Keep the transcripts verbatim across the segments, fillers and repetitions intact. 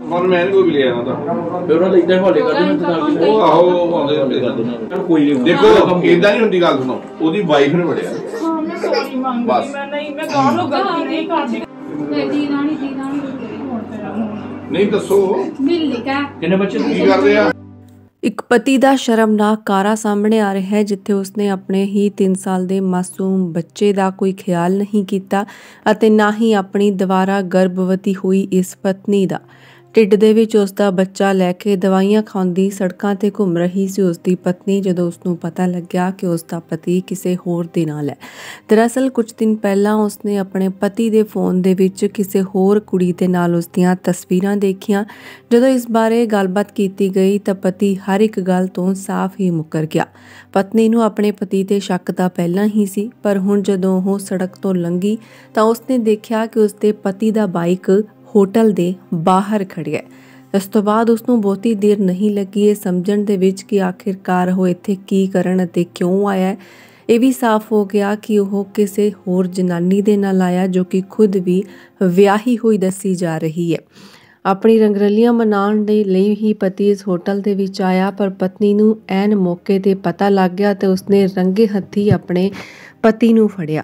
ਹੁਣ ਮੈਂ ਇਹਨੂੰ ਵੀ ਲਿਆ ਉਹਦਾ ਫਿਰ ਉਹਨਾਂ ਦਾ ਇਦਾਂ ਹਵਾਲੇ ਕਰ ਦੇਣਾ ਉਹ ਆਹੋ ਆਉਂਦੇ ਹੁੰਦੇ ਕਰ ਦੇਣਾ ਚਲ ਕੋਈ ਨਹੀਂ ਦੇਖੋ ਇਦਾਂ ਨਹੀਂ ਹੁੰਦੀ ਗੱਲ ਸੁਣੋ ਉਹਦੀ ਵਾਈਫ ਨੇ ਵੜਿਆ ਹਾਂ ਮੈਂ ਸੌਰੀ ਮੰਗਦੀ ਮੈਂ ਨਹੀਂ ਮੈਂ ਗਾਲੋਂ ਗਲਤੀ ਨਹੀਂ ਕਰਦੀ ਦੀ ਰਾਣੀ ਦੀ ਰਾਣੀ ਹੁਣ ਤੇਰਾ ਨਹੀਂ ਦੱਸੋ ਮਿਲ ਲਿਕਾ ਕਿੰਨੇ ਬੱਚੇ ਕੀ ਕਰਦੇ ਆ। ਇੱਕ ਪਤੀ ਦਾ ਸ਼ਰਮਨਾਕ ਕਾਰਾ ਸਾਹਮਣੇ ਆ ਰਿਹਾ ਹੈ ਜਿੱਥੇ ਉਸਨੇ ਆਪਣੇ ਹੀ ਤਿੰਨ ਸਾਲ ਦੇ ਮਾਸੂਮ ਬੱਚੇ ਦਾ ਕੋਈ ਖਿਆਲ ਨਹੀਂ ਕੀਤਾ ਅਤੇ ਨਾ ਹੀ ਆਪਣੀ ਦੁਬਾਰਾ ਗਰਭਵਤੀ ਹੋਈ ਇਸ ਪਤਨੀ ਦਾ। ਢਿੱਡ ਦੇ ਵਿੱਚ ਉਸ ਦਾ ਬੱਚਾ ਲੈ ਕੇ ਦਵਾਈਆਂ ਖਾਂਦੀ ਸੜਕਾਂ ਤੇ ਘੁੰਮ ਰਹੀ ਸੀ ਉਸ ਦੀ ਪਤਨੀ ਜਦੋਂ ਉਸ ਨੂੰ ਪਤਾ ਲੱਗਿਆ ਕਿ ਉਸ ਦਾ ਪਤੀ ਕਿਸੇ ਹੋਰ ਦੇ ਨਾਲ ਹੈ। ਦਰਅਸਲ ਕੁਝ ਦਿਨ ਪਹਿਲਾਂ ਉਸਨੇ ਆਪਣੇ ਪਤੀ ਦੇ ਫੋਨ ਦੇ ਵਿੱਚ ਕਿਸੇ ਹੋਰ ਕੁੜੀ ਦੇ ਨਾਲ ਉਸ ਦੀਆਂ ਤਸਵੀਰਾਂ ਦੇਖੀਆਂ। ਜਦੋਂ ਇਸ ਬਾਰੇ ਗੱਲਬਾਤ ਕੀਤੀ ਗਈ ਤਾਂ ਪਤੀ ਹਰ ਇੱਕ ਗੱਲ ਤੋਂ ਸਾਫ਼ ਹੀ ਮੁੱਕਰ ਗਿਆ। ਪਤਨੀ ਨੂੰ ਆਪਣੇ ਪਤੀ ਤੇ ਸ਼ੱਕ ਤਾਂ ਪਹਿਲਾਂ ਹੀ ਸੀ ਪਰ ਹੁਣ ਜਦੋਂ ਉਹ ਸੜਕ ਤੋਂ ਲੰਘੀ ਤਾਂ ਉਸਨੇ ਦੇਖਿਆ ਕਿ ਉਸਦੇ ਪਤੀ ਦਾ ਬਾਈਕ ਹੋਟਲ ਦੇ ਬਾਹਰ ਖੜਿਆ। ਇਸ ਤੋਂ ਬਾਅਦ ਉਸ ਨੂੰ ਬਹੁਤੀ ਦੇਰ ਨਹੀਂ ਲੱਗੀ ਇਹ ਸਮਝਣ ਦੇ ਵਿੱਚ ਕਿ ਆਖਿਰਕਾਰ ਉਹ ਇੱਥੇ ਕੀ ਕਰਨ ਅਤੇ ਕਿਉਂ ਆਇਆ। ਇਹ ਵੀ ਸਾਫ਼ ਹੋ ਗਿਆ ਕਿ ਉਹ ਕਿਸੇ ਹੋਰ ਜਨਾਨੀ ਦੇ ਨਾਲ ਆਇਆ ਜੋ ਕਿ ਖੁਦ ਵੀ ਵਿਆਹੀ ਹੋਈ ਦੱਸੀ ਜਾ ਰਹੀ ਹੈ। ਆਪਣੀ ਰੰਗਰਲੀਆਂ ਮਨਾਉਣ ਦੇ ਲਈ ਹੀ ਪਤੀ ਇਸ ਹੋਟਲ ਦੇ ਵਿੱਚ ਆਇਆ ਪਰ ਪਤਨੀ ਨੂੰ ਐਨ ਮੌਕੇ ਤੇ ਪਤਾ ਲੱਗ ਗਿਆ ਤੇ ਉਸਨੇ ਰੰਗੇ ਹੱਥੀ ਆਪਣੇ ਪਤੀ ਨੂੰ ਫੜਿਆ।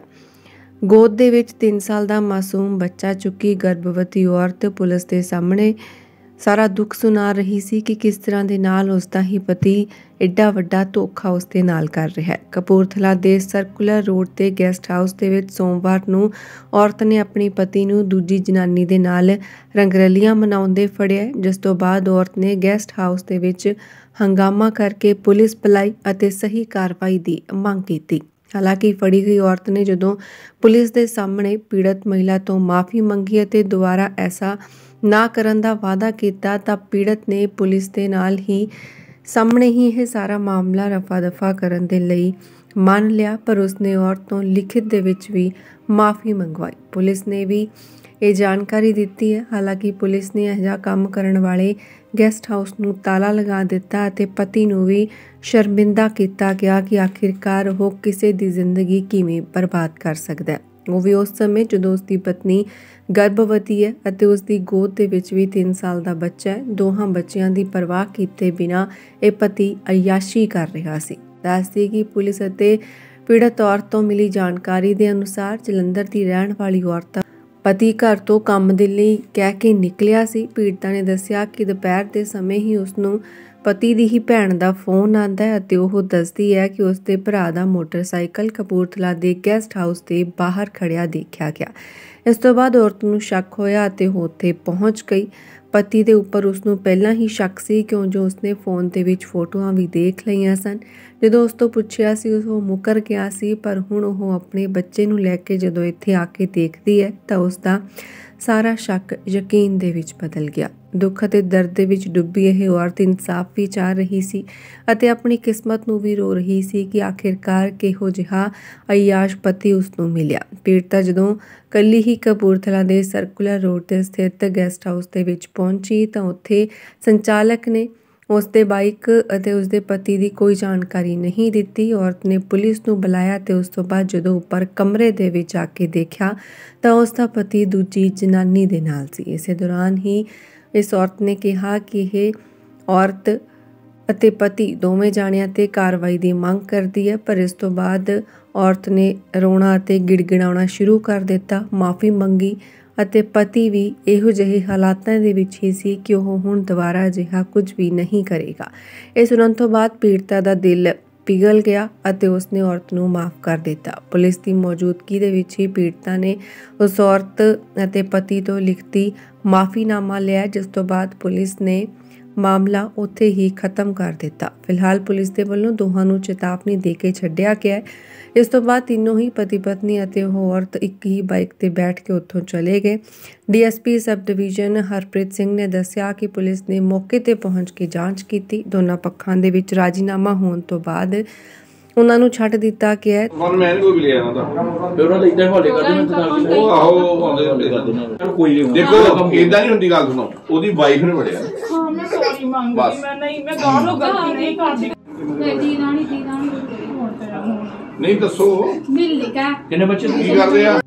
ਗੋਦ ਦੇ ਵਿੱਚ ਤਿੰਨ ਸਾਲ ਦਾ ਮਾਸੂਮ ਬੱਚਾ ਚੁੱਕੀ ਗਰਭਵਤੀ ਔਰਤ ਪੁਲਿਸ ਦੇ ਸਾਹਮਣੇ ਸਾਰਾ ਦੁੱਖ ਸੁਣਾ ਰਹੀ ਸੀ ਕਿ ਕਿਸ ਤਰ੍ਹਾਂ ਦੇ ਨਾਲ ਉਸਦਾ ਹੀ ਪਤੀ ਐਡਾ ਵੱਡਾ ਧੋਖਾ ਉਸਦੇ ਨਾਲ ਕਰ ਰਿਹਾ ਹੈ। ਕਪੂਰਥਲਾ ਦੇ ਸਰਕੂਲਰ ਰੋਡ ਤੇ ਗੈਸਟ ਹਾਊਸ ਦੇ ਵਿੱਚ ਸੋਮਵਾਰ ਨੂੰ ਔਰਤ ਨੇ ਆਪਣੀ ਪਤੀ ਨੂੰ ਦੂਜੀ ਜਨਾਨੀ ਦੇ ਨਾਲ ਰੰਗਰਲੀਆਂ ਮਨਾਉਂਦੇ ਫੜਿਆ ਜਿਸ ਤੋਂ ਬਾਅਦ ਔਰਤ ਨੇ ਗੈਸਟ ਹਾਊਸ ਦੇ ਵਿੱਚ ਹੰਗਾਮਾ ਕਰਕੇ ਪੁਲਿਸ ਬੁਲਾਈ ਅਤੇ ਸਹੀ ਕਾਰਵਾਈ ਦੀ ਮੰਗ ਕੀਤੀ। ਹਾਲਾਂਕਿ ਫੜੀ ਗਈ ਔਰਤ ਨੇ ਜਦੋਂ ਪੁਲਿਸ ਦੇ ਸਾਹਮਣੇ ਪੀੜਤ ਮਹਿਲਾ ਤੋਂ ਮਾਫੀ ਮੰਗੀ ਅਤੇ ਦੁਬਾਰਾ ਐਸਾ ਨਾ ਕਰਨ ਦਾ ਵਾਅਦਾ ਕੀਤਾ ਤਾਂ ਪੀੜਤ ਨੇ ਪੁਲਿਸ ਦੇ ਨਾਲ ਹੀ ਸਾਹਮਣੇ ਹੀ ਇਹ ਸਾਰਾ ਮਾਮਲਾ ਰਫਾ ਦਫਾ ਕਰਨ ਦੇ ਲਈ ਮੰਨ ਲਿਆ ਪਰ ਉਸਨੇ ਔਰਤ ਤੋਂ ਲਿਖਿਤ ਦੇ ਵਿੱਚ ਵੀ ਮਾਫੀ ਮੰਗਵਾਈ। ਪੁਲਿਸ ਨੇ ਵੀ ਇਹ ਜਾਣਕਾਰੀ ਦਿੱਤੀ ਹੈ। ਹਾਲਾਂਕਿ ਪੁਲਿਸ ਨੇ ਅਜਿਹਾ ਕੰਮ ਕਰਨ ਵਾਲੇ ਗੈਸਟ ਹਾਊਸ ਨੂੰ ਤਾਲਾ ਲਗਾ ਦਿੱਤਾ ਅਤੇ ਪਤੀ ਨੂੰ ਵੀ ਸ਼ਰਮਿੰਦਾ ਕੀਤਾ ਗਿਆ ਕਿ ਆਖਿਰਕਾਰ ਉਹ ਕਿਸੇ ਦੀ ਜ਼ਿੰਦਗੀ ਕਿਵੇਂ ਬਰਬਾਦ ਕਰ ਸਕਦਾ ਹੈ। ਉਹ ਵੀ ਉਸ ਸਮੇਂ ਜਦੋਂ ਉਸ ਦੀ ਪਤਨੀ ਗਰਭਵਤੀ ਹੈ ਅਤੇ ਉਸ ਦੀ ਗੋਦ ਦੇ ਵਿੱਚ ਵੀ ਤਿੰਨ ਸਾਲ ਦਾ ਬੱਚਾ ਹੈ। ਦੋਹਾਂ ਬੱਚਿਆਂ ਦੀ ਪਰਵਾਹ ਕੀਤੇ ਬਿਨਾਂ ਇਹ ਪਤੀ ਅਯਾਸ਼ੀ ਕਰ ਰਿਹਾ ਸੀ। ਦੱਸਦੀ ਕਿ ਪੁਲਿਸ ਅਤੇ ਪੀੜਤ ਔਰਤ ਤੋਂ ਮਿਲੀ ਜਾਣਕਾਰੀ ਦੇ ਅਨੁਸਾਰ ਜਲੰਧਰ ਦੀ ਰਹਿਣ ਵਾਲੀ ਔਰਤ ਪਤੀ ਘਰ ਤੋਂ ਕੰਮ ਦੇ ਲਈ ਕਹਿ ਕੇ ਨਿਕਲਿਆ ਸੀ। ਪੀੜਤਾ ਨੇ ਦੱਸਿਆ ਕਿ ਦੁਪਹਿਰ ਦੇ ਸਮੇਂ ਹੀ ਉਸਨੂੰ ਪਤੀ ਦੀ ਹੀ ਭੈਣ ਦਾ ਫੋਨ ਆਉਂਦਾ ਹੈ ਅਤੇ ਉਹ ਦੱਸਦੀ ਹੈ ਕਿ ਉਸਦੇ ਭਰਾ ਦਾ ਮੋਟਰਸਾਈਕਲ ਕਪੂਰਥਲਾ ਦੇ ਗੈਸਟ ਹਾਊਸ ਦੇ ਬਾਹਰ ਖੜਿਆ ਦੇਖਿਆ ਗਿਆ। ਇਸ ਤੋਂ ਬਾਅਦ ਔਰਤ ਨੂੰ ਸ਼ੱਕ ਹੋਇਆ ਅਤੇ ਉਹ ਉੱਥੇ ਪਹੁੰਚ ਗਈ। ਪਤੀ ਦੇ ਉੱਪਰ ਉਸਨੂੰ ਪਹਿਲਾਂ ਹੀ ਸ਼ੱਕ ਸੀ ਕਿਉਂ ਜੋ ਉਸਨੇ ਫੋਨ ਦੇ ਵਿੱਚ ਫੋਟੋਆਂ ਵੀ ਦੇਖ ਲਈਆਂ ਸਨ। ਜਦੋਂ ਉਸ ਤੋਂ ਪੁੱਛਿਆ ਸੀ ਉਹ ਮੁੱਕਰ ਗਿਆ ਸੀ ਪਰ ਹੁਣ ਉਹ ਆਪਣੇ ਬੱਚੇ ਨੂੰ ਲੈ ਕੇ ਜਦੋਂ ਇੱਥੇ ਆ ਕੇ ਦੇਖਦੀ ਹੈ ਤਾਂ ਉਸਦਾ ਸਾਰਾ ਸ਼ੱਕ ਯਕੀਨ ਦੇ ਵਿੱਚ ਬਦਲ ਗਿਆ। ਦੁੱਖ ਅਤੇ ਦਰਦ ਦੇ ਵਿੱਚ ਡੁੱਬੀ ਇਹ ਔਰਤ ਇਨਸਾਫ ਵੀ ਚਾਹ ਰਹੀ ਸੀ ਅਤੇ ਆਪਣੀ ਕਿਸਮਤ ਨੂੰ ਵੀ ਰੋ ਰਹੀ ਸੀ ਕਿ ਆਖਿਰਕਾਰ ਕਿਹੋ ਜਿਹਾ ਅਯਾਸ਼ ਪਤੀ ਉਸ ਨੂੰ ਮਿਲਿਆ। ਪੀੜਤਾ ਜਦੋਂ ਕੱਲੀ ਹੀ ਕਪੂਰਥਲਾ ਦੇ ਸਰਕੂਲਰ ਰੋਡ ਤੇ ਸਥਿਤ ਗੈਸਟ ਹਾਊਸ ਦੇ ਵਿੱਚ ਪਹੁੰਚੀ ਤਾਂ ਉੱਥੇ ਸੰਚਾਲਕ ਨੇ ਉਸਦੇ ਬਾਈਕ ਅਤੇ ਉਸਦੇ ਪਤੀ ਦੀ ਕੋਈ ਜਾਣਕਾਰੀ ਨਹੀਂ ਦਿੱਤੀ। ਔਰਤ ਨੇ ਪੁਲਿਸ ਨੂੰ ਬੁਲਾਇਆ ਤੇ ਉਸ ਤੋਂ ਬਾਅਦ ਜਦੋਂ ਉੱਪਰ ਕਮਰੇ ਦੇ ਵਿੱਚ ਆ ਕੇ ਦੇਖਿਆ ਤਾਂ ਉਸਦਾ ਪਤੀ ਦੂਜੀ ਜਨਾਨੀ ਦੇ ਨਾਲ ਸੀ। ਇਸੇ ਦੌਰਾਨ ਹੀ ਇਸ ਔਰਤ ਨੇ ਕਿਹਾ ਕਿ ਇਹ ਔਰਤ ਅਤੇ ਪਤੀ ਦੋਵੇਂ ਜਾਣਿਆਂ ਤੇ ਕਾਰਵਾਈ ਦੀ ਮੰਗ ਕਰਦੀ ਹੈ ਪਰ ਇਸ ਤੋਂ ਬਾਅਦ ਔਰਤ ਨੇ ਰੋਣਾ ਅਤੇ ਗਿੜਗਿੜਾਉਣਾ ਸ਼ੁਰੂ ਕਰ ਦਿੱਤਾ, ਮਾਫੀ ਮੰਗੀ ਅਤੇ ਪਤੀ ਵੀ ਇਹੋ ਜਿਹੇ ਹਾਲਾਤਾਂ ਦੇ ਵਿੱਚ ਹੀ ਸੀ ਕਿ ਉਹ ਹੁਣ ਦੁਬਾਰਾ ਅਜਿਹਾ ਕੁਝ ਵੀ ਨਹੀਂ ਕਰੇਗਾ। ਇਹ ਸੁਣਨ ਤੋਂ ਬਾਅਦ ਪੀੜਤਾ ਦਾ ਦਿਲ ਪਿਘਲ ਗਿਆ ਅਤੇ ਉਸਨੇ ਔਰਤ ਨੂੰ ਮਾਫ ਕਰ ਦਿੱਤਾ। ਪੁਲਿਸ ਦੀ ਮੌਜੂਦਗੀ ਦੇ ਵਿੱਚ ਹੀ ਪੀੜਤਾ ਨੇ ਉਸ ਔਰਤ ਅਤੇ ਪਤੀ ਤੋਂ ਲਿਖਤੀ ਮਾਫੀਨਾਮਾ ਲਿਆ ਜਿਸ ਤੋਂ ਬਾਅਦ ਪੁਲਿਸ ਨੇ ਮਾਮਲਾ ਉੱਥੇ ਹੀ ਖਤਮ ਕਰ ਦਿੱਤਾ। ਫਿਲਹਾਲ ਪੁਲਿਸ ਦੇ ਵੱਲੋਂ ਦੋਹਾਂ ਨੂੰ ਚੇਤਾਵਨੀ ਦੇ ਕੇ ਛੱਡਿਆ ਗਿਆ। ਇਸ ਤੋਂ ਬਾਅਦ ਤਿੰਨੋਂ ਹੀ ਪਤੀ ਪਤਨੀ ਅਤੇ ਉਹ ਔਰਤ ਇੱਕ ਹੀ ਬਾਈਕ ਤੇ ਬੈਠ ਕੇ ਉੱਥੋਂ ਚਲੇ ਗਏ। DSP sub division Harpreet Singh ਨੇ ਦੱਸਿਆ ਕਿ ਪੁਲਿਸ ਨੇ ਮੌਕੇ ਤੇ ਪਹੁੰਚ ਕੇ ਜਾਂਚ ਕੀਤੀ। ਦੋਨਾਂ ਪੱਖਾਂ ਦੇ ਵਿੱਚ ਰਾਜੀਨਾਮਾ ਹੋਣ ਤੋਂ ਬਾਅਦ ਉਹਨਾਂ ਨੂੰ ਛੱਡ ਦਿੱਤਾ ਗਿਆ ਹੈ। ਹੁਣ ਮੈਂ ਇਹਨੂੰ ਵੀ ਲਿਆ ਉਹਦਾ ਫਿਰ ਉਹਨਾਂ ਦਾ ਇਦਾਂ ਹਵਾਲੇ ਕਰ ਦੇਣਾ ਉਹ ਆਹੋ ਆਉਂਦੇ ਹੁੰਦੇ ਕਰ ਦੇਣਾ ਚਲ ਕੋਈ ਨਹੀਂ ਦੇਖੋ ਇਦਾਂ ਨਹੀਂ ਹੁੰਦੀ ਗੱਲ ਸੁਣੋ ਉਹਦੀ ਵਾਈਫ ਨੇ ਵੜਿਆ ਹਾਂ ਮੈਂ ਸੌਰੀ ਮੰਗਦੀ ਮੈਂ ਨਹੀਂ ਮੈਂ ਗਾਲੋਂ ਗਲਤੀ ਨਹੀਂ ਕਰਦੀ ਦੀ ਰਾਣੀ ਦੀ ਰਾਣੀ ਹੁਣ ਤੇਰਾ ਨਹੀਂ ਦੱਸੋ ਮਿਲ ਲਿਕਾ ਕਿੰਨੇ ਬੱਚੇ ਕੀ ਕਰਦੇ ਆ।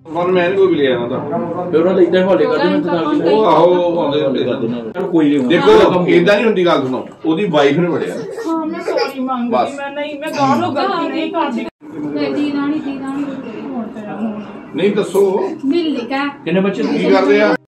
ਹੁਣ ਮੈਂ ਨਹੀਂ ਕੋਈ ਵੀ ਲਿਆ ਉਹਨਾਂ ਦਾ ਫਿਰ ਉਹਨਾਂ ਦਾ ਇਦਾਂ ਹਵਾਲੇ ਕਰ ਦਿੰਦੇ ਉਹ ਆਹੋ ਆਉਂਦੇ ਹੁੰਦੇ ਕਰ ਦਿੰਦੇ ਚਲ ਕੋਈ ਨਹੀਂ ਦੇਖੋ ਇਦਾਂ ਨਹੀਂ ਹੁੰਦੀ ਗੱਲ ਸੁਣੋ ਉਹਦੀ ਵਾਈਫ ਨੇ ਵੜਿਆ ਹਾਂ ਮੈਂ ਸੌਰੀ ਮੰਗਦੀ ਮੈਂ ਨਹੀਂ ਮੈਂ ਗਾਲੋਂ ਗਲਤੀ ਨਹੀਂ ਕਰਦੀ ਦੀ ਰਾਣੀ ਦੀ ਰਾਣੀ ਨਹੀਂ ਦੱਸੋ ਮਿਲ ਲਿਆ ਕਿੰਨੇ ਬੱਚੇ ਕੀ ਕਰਦੇ ਆ